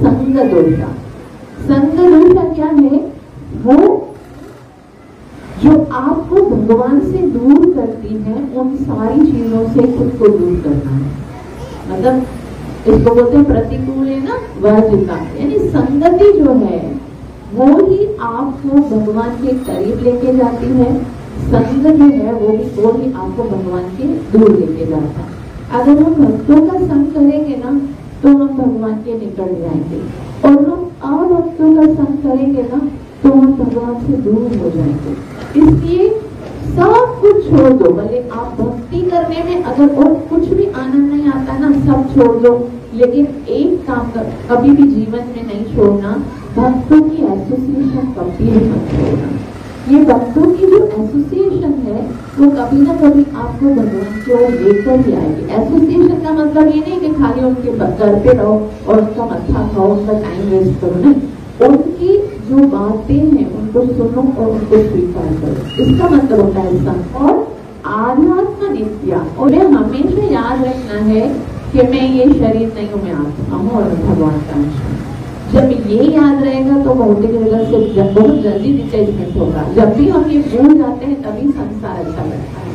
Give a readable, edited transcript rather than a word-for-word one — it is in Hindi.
संग दोषा। संग दोषा क्या है? वो जो आपको भगवान से दूर करती है, उन सारी चीजों से खुद को दूर करना है। मतलब इसको बोलते हैं प्रतिकूल है ना वर्जिता, यानी संगति जो है वो ही आपको भगवान के करीब लेके जाती है, संग जो है वो ही आपको भगवान के दूर लेके जाता है। अगर हम भक्तों का संग करेंगे ना तो हम भगवान के निकट जाएंगे, और हम अभक्तों का संग करेंगे ना तो हम भगवान से दूर हो जाएंगे। इसलिए सब कुछ छोड़ दो, भले आप भक्ति करने में अगर और कुछ भी आनंद नहीं आता ना, सब छोड़ दो, लेकिन एक काम कभी भी जीवन में नहीं छोड़ना, भक्तों की एसोसिएशन कभी भी मत छोड़ना। ये भक्तों की जो एसोसिएशन है वो कभी ना कभी आपको भगवान की ओर लेकर ही आएगी। एसोसिएशन का मतलब ये नहीं कि खाली उनके घर पे रहो और उनका मत्था खाओ, उनका टाइम वेस्ट करो, नहीं, उनकी जो बातें हैं उनको सुनो और उनको स्वीकार करो, इसका मतलब होता है संग। और आध्यात्म नित्या, और ये हमेशा याद रखना है कि मैं ये शरीर नहीं हूँ, मैं आत्मा हूँ और भगवान का अंश हूँ। जब ये याद रहेगा तो भौतिक जगत से बहुत जल्दी डिटैचमेंट होगा। जब भी हम ये भूल जाते हैं तभी संसार अच्छा लगता है।